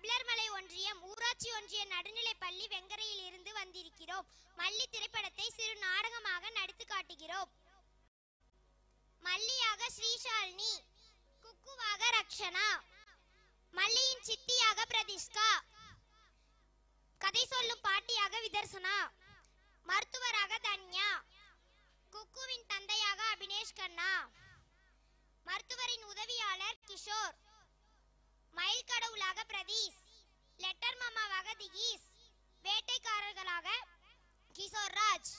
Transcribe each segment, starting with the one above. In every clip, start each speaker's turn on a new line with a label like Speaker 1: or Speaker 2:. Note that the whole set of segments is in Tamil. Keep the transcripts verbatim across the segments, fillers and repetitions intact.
Speaker 1: கபிலர்மலை ஒன்றியம் ஊராட்சி ஒன்றிய நடுநிலைப்பள்ளி வெங்கரையில் இருந்து வந்திருக்கிறோம். மல்லி திரைப்படத்தை சிறு நாடகமாக நடித்து காட்டுகிறோம். மல்லியாக ஸ்ரீஷாலினி, குக்குவாக ரக்ஷனா, மல்லியின் சித்தியாக பிரதிஷ்கா, கதை சொல்லும் பாட்டியாக விதர்சனா, மருத்துவராக தன்யா, குக்குவின் தந்தையாக அபினேஷ் கண்ணா, மருத்துவரின் உதவியாளர் கிஷோர், மயில் கடவுளாக பிரதீஷ், லெட்டர் மாமாவாக திகீஷ், வேட்டைக்காரர்களாக கிஷோர் ராஜ்.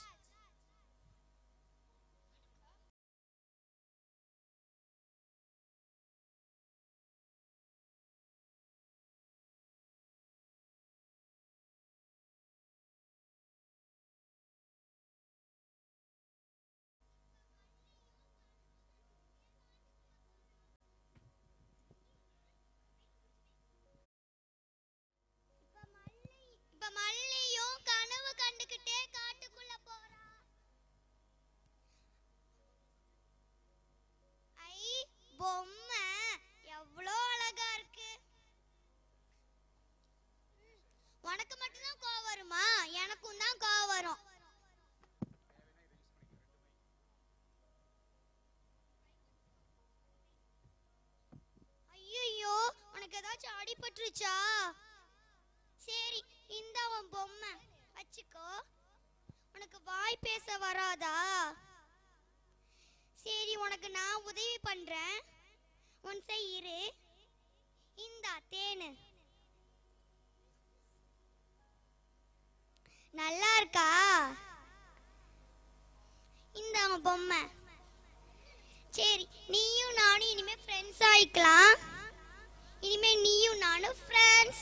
Speaker 1: மல்லியும் கனவு கண்டுகிட்டே காட்டுக்குள்ள போறா. ஐ பொம்மை எவ்வளோ அழகா இருக்கு. உனக்கு மட்டும்தான் கோவம் வருமா? எனக்கும் தான் கோவம் வரும். ஐயோ, உனக்கு ஏதாச்சும் அடிபட்டுருச்சா? சரி, இந்த உன் பொம்மை வச்சுக்கோ. உனக்கு வாய் பேச வராதா? சரி, உனக்கு நான் உதவி பண்றேன். உன் செய்யிரு. இந்தா தேனு. நல்லா இருக்கா? இந்த உன் பொம்மை. சரி, நீயும் நானும் இனிமே ஃப்ரெண்ட்ஸ் ஆயிக்கலாம். இனிமே நீயும் நானும் ஃப்ரெண்ட்ஸ்.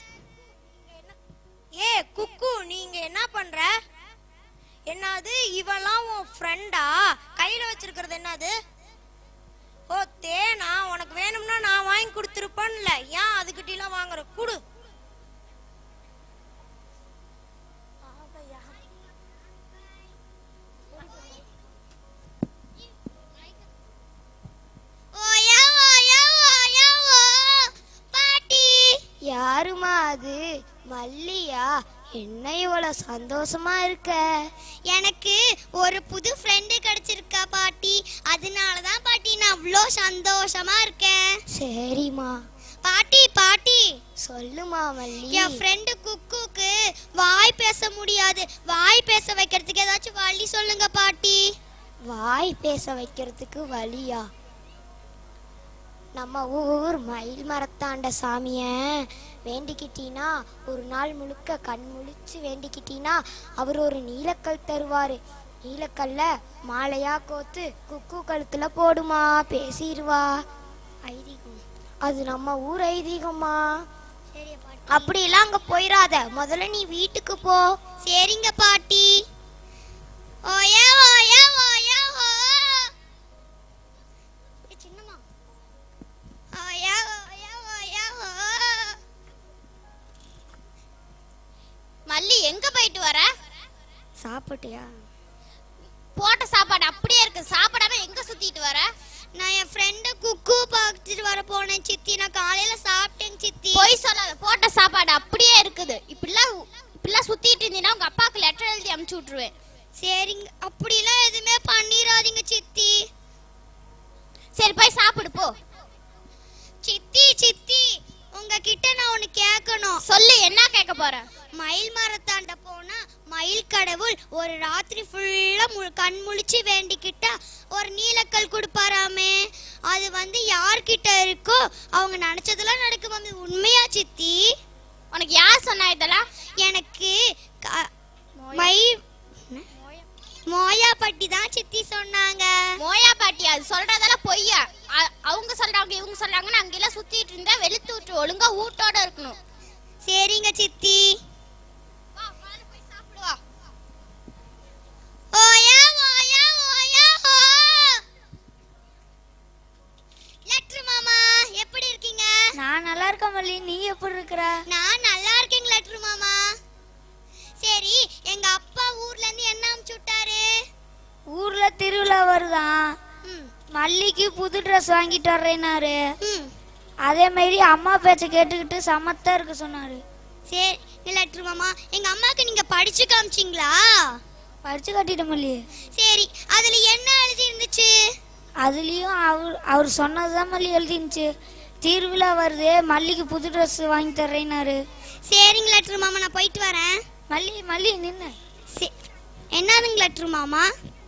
Speaker 2: ஏ குக்கு, நீங்க என்ன பண்ற? என்னது இவெல்லாம் உன் ஃப்ரெண்டா? கையில வச்சிருக்கிறது என்னது? ஓ தேனா, உனக்கு வேணும்னா நான் வாங்கி கொடுத்துருப்பேன்ல, ஏன் அதுக்கிட்டலாம் வாங்குற? குடு.
Speaker 1: யாருமா அது? மல்லியா? என்ன இவ்வளவு சந்தோஷமா இருக்க? எனக்கு ஒரு புது ஃப்ரெண்டு கிடைச்சிருக்கா பாட்டி, அதனாலதான் பாட்டி நான் அவ்வளோ சந்தோஷமா இருக்கேன். சரிம்மா. பாட்டி பாட்டி சொல்லுமா மல்லி. என் ஃப்ரெண்டு குக்குக்கு வாய் பேச முடியாது. வாய் பேச வைக்கிறதுக்கு ஏதாச்சும் வழி சொல்லுங்க பாட்டி. வாய் பேச வைக்கிறதுக்கு வழியா? நம்ம ஊர் மயில் மரத்தாண்ட சாமிய வேண்டிக்கிட்டீனா, ஒரு நாள் முழுக்க கண் முழிச்சு வேண்டிக்கிட்டீனா அவர் ஒரு நீலக்கல் தருவாரு. நீலக்கல்ல மாலையா கோத்து குக்கு கழுத்துல போடுமா, பேசிடுவா. ஐதீகம். அது நம்ம ஊர் ஐதீகமா? அப்படியெல்லாம் அங்க போயிடாத, முதல்ல நீ வீட்டுக்கு போ. சரிங்க பாட்டி. ஓயா ஓயா ஓயா ஓ. சின்னம்மா. ஓயா ஓயா ஓயா ஓ. மல்லி எங்க போயிட்டு வர? சாப்பிட்டியா? போட்ட சாப்பாடு அப்படியே இருக்கு, சாப்பிடாம எங்க சுத்திட்டு வர? நான் என் ஃப்ரெண்ட குக்கு பார்த்துட்டு வர போனேன் சித்தி. நான் காலையில சாப்பிட்டேன் சித்தி. போய் சொல்லாத, போட்ட சாப்பாடு அப்படியே இருக்குது. இப்படிலாம் இப்படிலாம் சுத்திட்டு இருந்தீங்கன்னா உங்க அப்பாவுக்கு லெட்டர் எழுதி அனுப்பிச்சு விட்டுருவேன். சரிங்க, அப்படிலாம் எதுவுமே பண்ணிடாதீங்க சித்தி. சரி போய் சாப்பிடு போ. சித்தி சித்தி, உங்ககிட்ட நான் ஒன்னு கேட்கணும். சொல்லு, என்ன கேட்க போற? மயில் மரத்தாண்ட போனா மயில் கடவுள் ஒரு ராத்திரி ஃபுல்லா கண் முழிச்சு வேண்டிக்கிட்டா ஒரு நீலக்கல் கொடுப்பாராமே. அது வந்து யார்கிட்ட இருக்கோ அவங்க நினைச்சதெல்லாம் நடக்கும். உண்மையா சித்தி? உனக்கு யார் சொன்னா இதெல்லாம்? எனக்கு மயில் மோயா பாட்டி தான் சித்தி சொன்னாங்க. மோயா பாட்டி? அது சொல்றதெல்லாம் பொய்யா? அவங்க சொல்றாங்க இவங்க சொல்றாங்கன்னு அங்கெல்லாம் சுத்திட்டு இருந்தா வெளுத்து விட்டு ஒழுங்கா ஊட்டோட இருக்கணும். சரிங்க சித்தி. வா வாங்க போய் சாப்பிடுவா. ஓயா ஓயா ஓயா ஓ. லெட்டர் மாமா எப்படி இருக்கீங்க?
Speaker 2: நான் நல்லா இருக்கேன் மல்லி, நீ எப்படி இருக்கற?
Speaker 1: நான் நல்லா இருக்கேன் லெட்டர் மாமா. சரி, எங்க அப்பா ஊர்ல இருந்து என்ன அனுப்பிச்சு விட்டாரு?
Speaker 2: ஊர்ல திருவிழா வருதான், மல்லிக்கு புது ட்ரெஸ் வாங்கிட்டு வர்றேனாரு. அதே மாதிரி அம்மா பேச்சை கேட்டுக்கிட்டு சமத்தா இருக்க சொன்னாரு.
Speaker 1: சரி லெட்டர் மாமா, எங்க அம்மாக்கு நீங்க படிச்சு காமிச்சிங்களா?
Speaker 2: படிச்சு காட்டிட்ட மல்லி.
Speaker 1: சரி, அதுல என்ன எழுதி இருந்துச்சு?
Speaker 2: அதுலயும் அவர் அவர் சொன்னதுதான் மல்லி எழுதிருந்துச்சு. திருவிழா வருது, மல்லிக்கு புது ட்ரெஸ் வாங்கி தர்றேன்னாரு.
Speaker 1: சரிங்க லெட்டர் மாமா, நான் போயிட்டு வரேன்.
Speaker 2: மல்லி மல்லி நின்று
Speaker 1: என்னதுங்க லெட்டர் மாமா?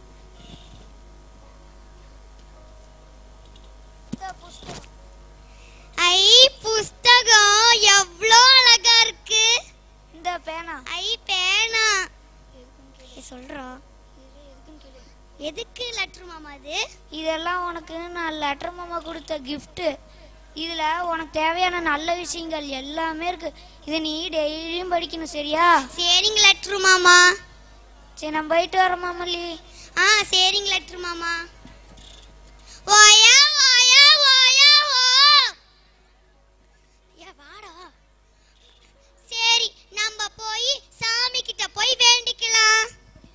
Speaker 1: ஐ புஸ்தகம் எவ்வளோ அழகா இருக்கு.
Speaker 2: இந்த பேனா.
Speaker 1: ஐ பேனா சொல்றோம். எதுக்கு லெட்டர் மாமா இது?
Speaker 2: இதெல்லாம் உனக்கு நான் லெட்டர் மாமா கொடுத்த கிஃப்ட். இதுல உனக்கு தேவையான நல்ல விஷயங்கள் எல்லாமே இருக்கு. இதை நீ டெய்லியும் படிக்கணும், சரியா?
Speaker 1: சரிங்க லெட்டர் மாமா.
Speaker 2: சரி, நான் போயிட்டு வரேன் மல்லி.
Speaker 1: ஆ சரிங்க லெட்டர் மாமா. வாயா வாயா வாயா வா. யா வாடா. சரி, நம்ம போய் சாமி கிட்ட போய் வேண்டிக்கலாம்.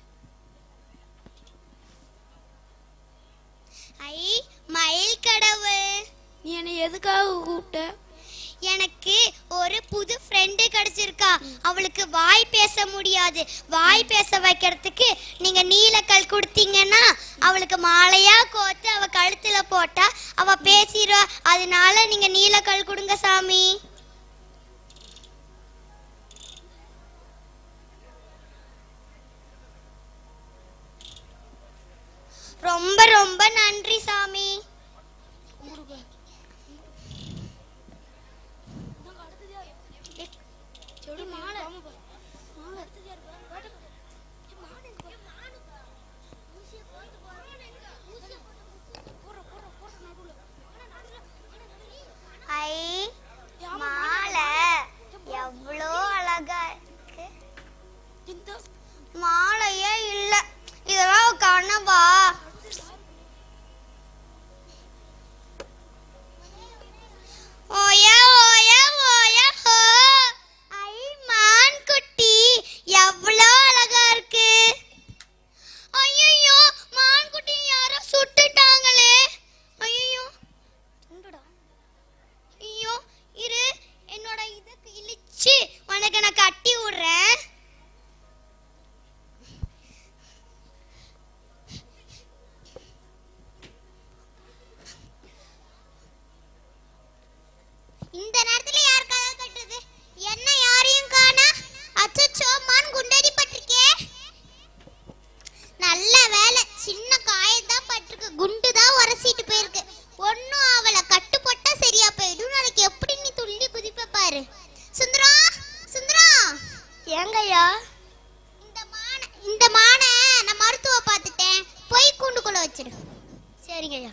Speaker 1: ஐ மயில் கடவுள்,
Speaker 2: நீ என்னை எதுக்காக கூப்பிட்ட?
Speaker 1: எனக்கு ஒரு புது ஃப்ரெண்டு கிடைச்சிருக்கா. அவளுக்கு வாய் பேச முடியாது. வாய் பேச வைக்கிறதுக்கு நீங்க நீலக்கல் கொடுத்தீங்கன்னா அவளுக்கு மாலையா கோத்து அவ கழுத்துல போட்டா அவ பேசிடுவா. அதனால நீங்க நீலக்கல் கொடுங்க சாமி. ரொம்ப ரொம்ப நன்றி சாமி. ஐ மாலை எவ்வளோ அழகா இருக்கு. மாலையே இல்ல, இதெல்லாம் கனவா? ஓயா ஓயா ஓயா ஹோ. ஐ மான் குட்டி எவ்வளோ அழகா இருக்கு. ஐயோ, மான் குட்டி யாரோ சுட்டுட்டாங்களே. ஐயோ ஐயோ, இரு, என்னோட இதுக்கு இழிச்சு உனக்கு நான் கட்டி விடுறேன். இந்த நேரத்துல யார் கதை கட்டுறது? என்ன யாரையும் காணா. அச்சச்சோ, மான் குண்டடி பட்டிருக்கே. நல்ல வேலை, சின்ன காயத்தான் பட்டிருக்கு, குண்டு தான் உரசிட்டு போயிருக்கு. ஒன்னும் அவளை கட்டு போட்டா சரியா போயிடும். நாளைக்கு எப்படி நீ துள்ளி குதிப்ப பாரு. சுந்தரம் சுந்தரம்.
Speaker 2: ஏங்கய்யா?
Speaker 1: இந்த மான இந்த மான நான் மருத்துவ பார்த்துட்டேன், போய் கூண்டுக்குள்ள வச்சிரு.
Speaker 2: சரிங்கய்யா.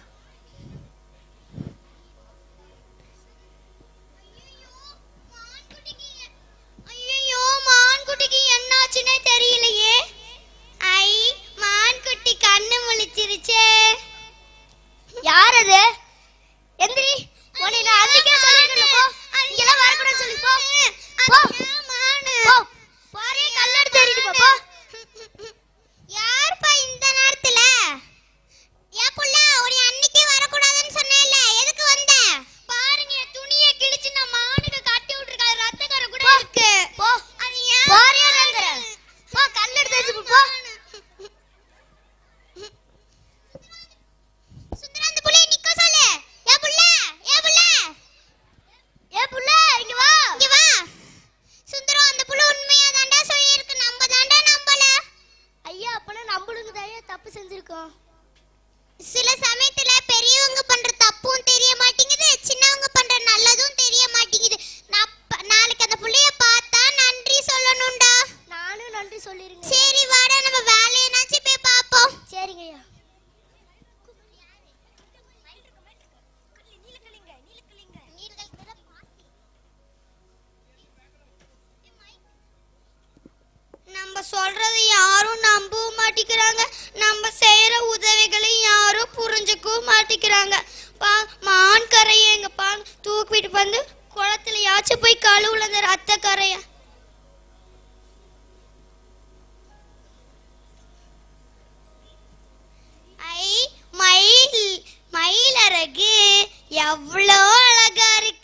Speaker 1: ஐயோ, மான்குட்டிக்கு என்னாச்சுன்னே தெரியலையே. ஐ மான்குட்டி கண்ணு முழிச்சிருச்சே.
Speaker 2: யார் அது? எந்திரி. உன்னை நான் அன்னைக்கே சொல்லிருக்கேன், போ. இங்கெல்லாம் வர கூடாது சொல்லி போ. போ. போ. பாரு, கல்ல எடுத்து எறிட்டு போ. போ.
Speaker 1: யார்ப்பா இந்த நேரத்துல? ஏ புள்ள, உன்னை அன்னைக்கே வர கூடாதுன்னு சொன்னேல்ல, எதுக்கு வந்த? பாருங்க, துணியை கிழிச்சு நான் மானுக்கு கட்டி விட்டுருக்கேன். ரத்தக்கற கூட இருக்கு.
Speaker 2: போ.
Speaker 1: அது ஏன்
Speaker 2: பாரு, ஏங்கற. போ, கல்ல எடுத்து எறிட்டு போ.
Speaker 1: சுந்தரம், அந்த புள்ளைய நிக்க சொல்லு. ஏ புள்ள, ஏ புள்ள,
Speaker 2: ஏ புள்ள, இங்க வா.
Speaker 1: இங்க வா. சுந்தரம், அந்த புள்ள உண்மையா தாண்டா சொல்லி இருக்கு, நம்ம தாண்டா நம்பல.
Speaker 2: ஐயா, அப்பனா நம்மளுக்கு தான் தப்பு செஞ்சிருக்கோம்.
Speaker 1: சில சமயத்துல பெரியவங்க பண்ற தப்பும் தெரிய மாட்டேங்குது, சின்னவங்க பண்ற நல்லதும் தெரிய மாட்டேங்குது. நாளைக்கு அந்த புள்ளைய பார்த்தா நன்றி சொல்லணும்டா.
Speaker 2: நானும் நன்றி சொல்லிருங்க.
Speaker 1: சரி வாடா, நம்ம வேலையனாச்சும் போய் பாப்போம்.
Speaker 2: சரிங்கய்யா.
Speaker 1: நம்ம சொல்றது யாரும் நம்பவும் மாட்டேங்கிறாங்க, நம்ம செய்யற உதவிகளை யாரும் புரிஞ்சுக்கவும் மாட்டேங்கிறாங்க. பா மான் கரையை எங்க பா தூக்கிட்டு வந்து குளத்துல யாச்சும் போய் கழுவுல அந்த ரத்த கரைய. ஐ மயில் மயிலழகு எவ்வளோ அழகா இருக்கு.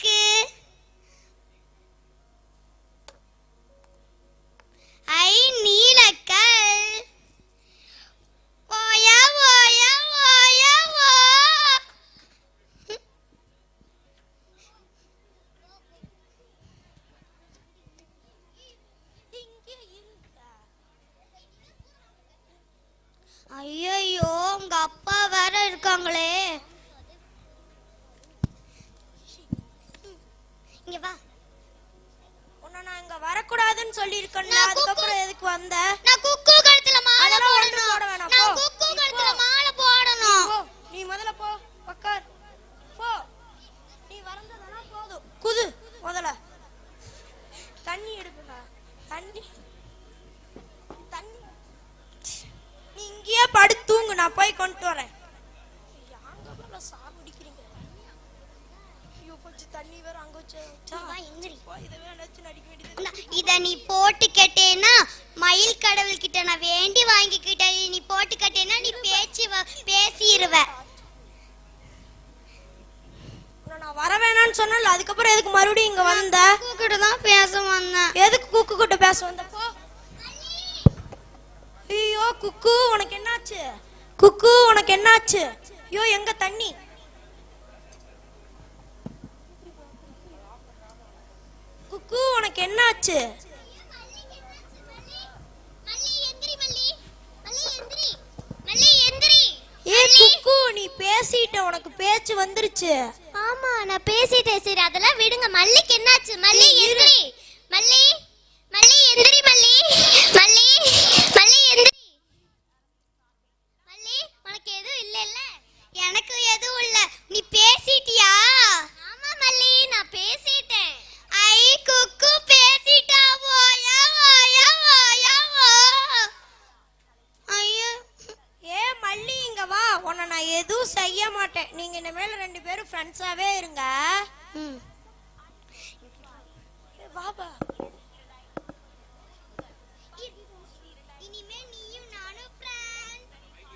Speaker 1: இங்க வா.
Speaker 2: உன்னை நான் இங்க வரக்கூடாதுன்னு சொல்லி இருக்கேன்ல, அதுக்கப்புறம் எதுக்கு வந்த?
Speaker 1: நான் குக்கு கழுத்துல மாலை போடணும்.
Speaker 2: போட வேணாம்,
Speaker 1: நான்
Speaker 2: போ.
Speaker 1: குக்கு கழுத்துல மாலை போடணும்.
Speaker 2: போ, நீ முதல்ல போ, உட்கார். போ, நீ வரந்ததெல்லாம் போதும். குது முதல்ல. தண்ணி எடுப்பா, தண்ணி தண்ணி. நீ இங்கேயே படுத்து தூங்கு, நான் போய் கொண்டு வரேன். சாப்பிடிக்கிறீங்க. ஐயோ, கொஞ்சம் தண்ணி வேற அங்க வச்சு.
Speaker 1: வா, எந்திரி.
Speaker 2: இதை வேணாச்சும் நடிக்க வேண்டியது.
Speaker 1: இத நீ போட்டு கேட்டேன்னா மயில் கடவுள் கிட்ட நான் வேண்டி வாங்கிக்கிட்டேன். நீ போட்டு கேட்டேன்னா நீ பேச்சு பேசிடுவ.
Speaker 2: நான் வர வேணாம்னு சொன்னல, அதுக்கப்புறம் எதுக்கு மறுபடியும் இங்க வந்த?
Speaker 1: குக்கு கிட்ட தான் பேச வந்தேன்.
Speaker 2: எதுக்கு குக்கு கிட்ட பேச வந்த? போ. ஐயோ குக்கு, உனக்கு என்னாச்சு? குக்கு, உனக்கு என்னாச்சு? ஐயோ, எங்க தண்ணி? குக்கு, உனக்கு என்னாச்சு? ஏ குக்கு, நீ பேசிட்ட, உனக்கு பேச்சு வந்துருச்சு.
Speaker 1: ஆமா, நான் பேசிட்டேன். சரி, அதெல்லாம் விடுங்க. மல்லிக்கு என்னாச்சு? மல்லி எந்திரி. மல்லி மல்லி எந்திரி. மல்லி மல்லி மல்லி எந்திரி. மல்லி, உனக்கு எதுவும் இல்லைல்ல? எனக்கு எதுவும் இல்ல. நீ பேசிட்டியா? ஆமா மல்லி, நான் பேசிட்டேன். ஐ குக்கு பேசிட்டா. ஓயா ஓயா ஓயா ஓ. ஐயோ.
Speaker 2: ஏ மல்லி, இங்க வா. உன்னை நான் எதுவும் செய்ய மாட்டேன். நீங்க இனிமேல் ரெண்டு பேரும் ஃப்ரெண்ட்ஸாவே இருங்க.
Speaker 1: ம்.
Speaker 2: வாபா.
Speaker 1: இனிமே நீயும் நானும் ஃப்ரெண்ட்ஸ்.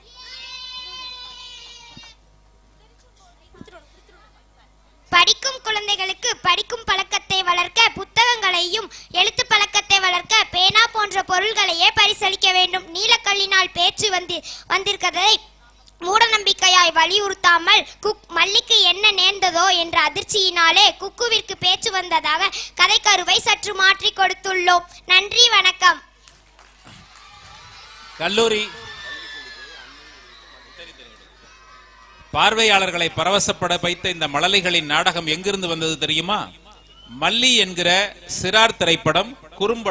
Speaker 1: படிக்கும் குழந்தைகளுக்கு படிக்கும் பழக்கத்தை வளர்க்க புத்தகங்களையும் எழுத்து பழக்கத்தை வளர்க்க பேனா போன்ற பொருள்களையே பரிசளிக்க வேண்டும். நீலக்கல்லினால் பேச்சு வந்து வந்திருக்கிறதை மூட நம்பிக்கையாய் வலியுறுத்தாமல் குக் மல்லிக்கு என்ன நேர்ந்ததோ என்ற அதிர்ச்சியினாலே குக்குவிற்கு பேச்சு வந்ததாக கதைக்கருவை சற்று மாற்றி கொடுத்துள்ளோம். நன்றி, வணக்கம்.
Speaker 3: கல்லூரி பார்வையாளர்களை பரவசப்பட வைத்த இந்த மழலைகளின் நாடகம் எங்கிருந்து வந்தது தெரியுமா? மல்லி என்கிற சிறார் திரைப்படம் குறும்ப